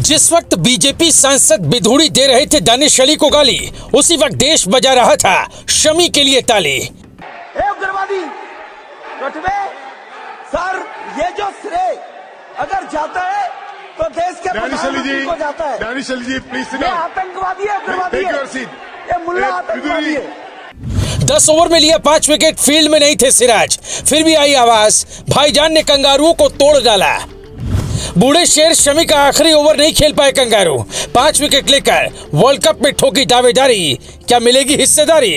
जिस वक्त बीजेपी सांसद बिधूड़ी दे रहे थे दानिश अली को गाली, उसी वक्त देश बजा रहा था शमी के लिए ताली। उग्रवादी कटवे सर, ये जो श्रेय अगर जाता है तो देश के प्रधानमंत्री को जाता है। दानिश अली जी प्लीज, ये आतंकवादी है, उग्रवादी है, ये मुल्ला आतंकवादी है। 10 ओवर में लिया 5 विकेट, फील्ड में नहीं थे सिराज, फिर भी आई आवाज, भाईजान ने कंगारुओं को तोड़ डाला। बूढ़े शेर शमी का आखिरी ओवर नहीं खेल पाए कंगारू, 5 विकेट लेकर वर्ल्ड कप में ठोकी दावेदारी, क्या मिलेगी हिस्सेदारी?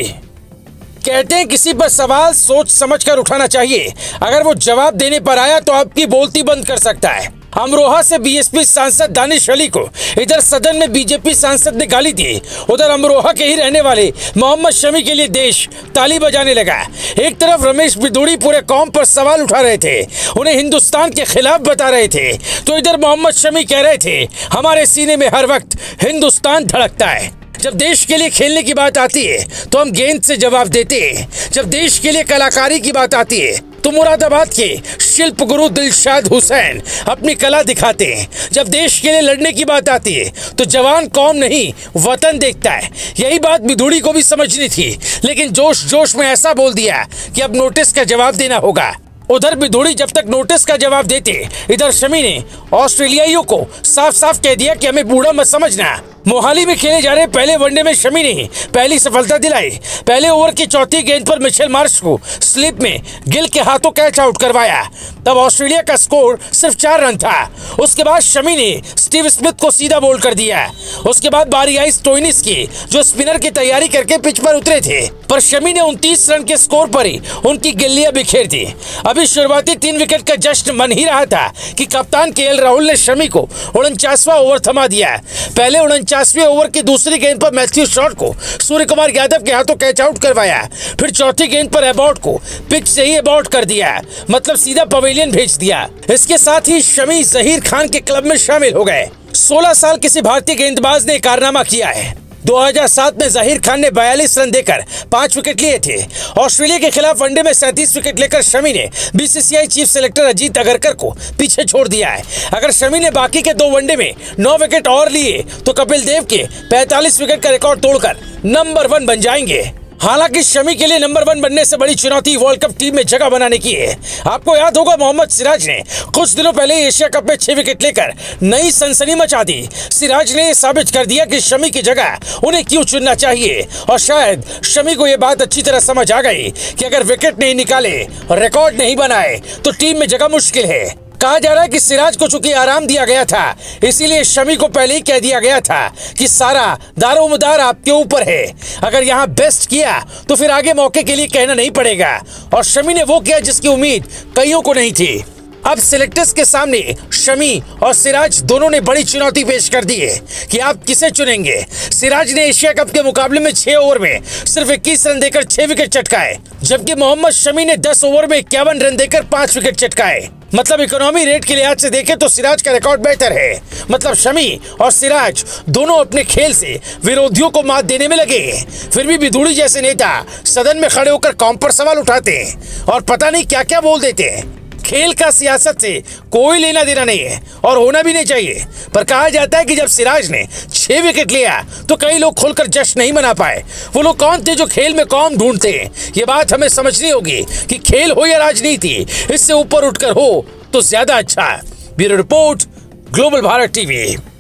कहते हैं किसी पर सवाल सोच समझकर उठाना चाहिए, अगर वो जवाब देने पर आया तो आपकी बोलती बंद कर सकता है। अमरोहा से बीएसपी सांसद दानिश अली को इधर सदन में बीजेपी सांसद ने गाली दी, उधर अमरोहा के ही रहने वाले मोहम्मद शमी के लिए देश ताली बजाने लगा। एक तरफ रमेश बिधूड़ी पूरे कौम पर सवाल उठा रहे थे, उन्हें हिंदुस्तान के खिलाफ बता रहे थे, तो इधर मोहम्मद शमी कह रहे थे हमारे सीने में हर वक्त हिंदुस्तान धड़कता है। जब देश के लिए खेलने की बात आती है तो हम गेंद से जवाब देते हैं, जब देश के लिए कलाकारी की बात आती है तो मुरादाबाद के शिल्प गुरु दिलशाद हुसैन अपनी कला दिखाते हैं, जब देश के लिए लड़ने की बात आती है तो जवान कौम नहीं वतन देखता है। यही बात बिधूड़ी को भी समझनी थी, लेकिन जोश जोश में ऐसा बोल दिया कि अब नोटिस का जवाब देना होगा। उधर बिधूड़ी जब तक नोटिस का जवाब देते, इधर शमी ने ऑस्ट्रेलियाइयों को साफ साफ कह दिया कि हमें बूढ़ा मत समझना। मोहाली में खेले जा रहे पहले वनडे में शमी ने पहली सफलता दिलाई। पहले ओवर की चौथी गेंद पर मिचेल मार्श को स्लिप में गिल के हाथों कैच आउट करवाया, तब ऑस्ट्रेलिया का स्कोर सिर्फ 4 रन था। उसके बाद शमी ने स्टीव स्मिथ को सीधा बोल्ड कर दिया। उसके बाद बारी आई स्टोइनिस की, जो स्पिनर की तैयारी करके पिच पर उतरे थे, पर शमी ने 29 रन के स्कोर पर ही उनकी गिल्लियां बिखेर दी। अभी शुरुआती 3 विकेट का जश्न मन ही रहा था कि कप्तान केएल राहुल ने शमी को 49वां ओवर थमा दिया। पहले 49वें ओवर की दूसरी गेंद पर मैथ्यू शॉट को सूर्य कुमार यादव के हाथों कैच आउट करवाया, फिर चौथी गेंद पर एबॉट को पिच से ही एबॉट कर दिया, मतलब सीधा पवेलियन भेज दिया। इसके साथ ही शमी जहीर खान के क्लब में शामिल हो गए। 16 साल किसी भारतीय गेंदबाज ने कारनामा किया है। 2007 में जहीर खान ने 42 रन देकर 5 विकेट लिए थे। ऑस्ट्रेलिया के खिलाफ वनडे में 37 विकेट लेकर शमी ने BCCI chief selector Ajit Agarkar को पीछे छोड़ दिया है। अगर शमी ने बाकी के 2 वनडे में 9 विकेट और लिए तो कपिल देव के 45 विकेट का रिकॉर्ड तोड़कर नंबर 1 बन जाएंगे। हालांकि शमी के लिए नंबर 1 बनने से बड़ी चुनौती वर्ल्ड कप टीम में जगह बनाने की है। आपको याद होगा मोहम्मद सिराज ने कुछ दिनों पहले एशिया कप में 6 विकेट लेकर नई सनसनी मचा दी। सिराज ने साबित कर दिया कि शमी की जगह उन्हें क्यों चुनना चाहिए, और शायद शमी को यह बात अच्छी तरह समझ आ गई कि अगर विकेट नहीं निकाले, रिकॉर्ड नहीं बनाए तो टीम में जगह मुश्किल है। कहा जा रहा है कि सिराज को चूंकि आराम दिया गया था, इसीलिए शमी को पहले ही कह दिया गया था कि सारा दारोमदार आपके ऊपर है, अगर यहाँ बेस्ट किया तो फिर आगे मौके के लिए कहना नहीं पड़ेगा। और शमी ने वो किया जिसकी उम्मीद कईयों को नहीं थी। अब सिलेक्टर्स के सामने शमी और सिराज दोनों ने बड़ी चुनौती पेश कर दी है कि आप किसे चुनेंगे। सिराज ने एशिया कप के मुकाबले में 6 ओवर में सिर्फ 21 रन देकर 6 विकेट चटकाए, जबकि मोहम्मद शमी ने 10 ओवर में 51 रन देकर 5 विकेट चटकाए। मतलब इकोनॉमी रेट के लिहाज से देखें तो सिराज का रिकॉर्ड बेहतर है। मतलब शमी और सिराज दोनों अपने खेल से विरोधियों को मात देने में लगे। फिर भी बिधूड़ी जैसे नेता सदन में खड़े होकर कौम पर सवाल उठाते हैं और पता नहीं क्या क्या बोल देते हैं। खेल का सियासत से कोई लेना देना नहीं है और होना भी नहीं चाहिए, पर कहा जाता है कि जब सिराज ने 6 विकेट लिया तो कई लोग खुलकर जश्न नहीं मना पाए। वो लोग कौन थे जो खेल में कौम ढूंढते हैं? ये बात हमें समझनी होगी कि खेल हो या राजनीति, इससे ऊपर उठकर हो तो ज्यादा अच्छा। Bureau report, global Bharat TV.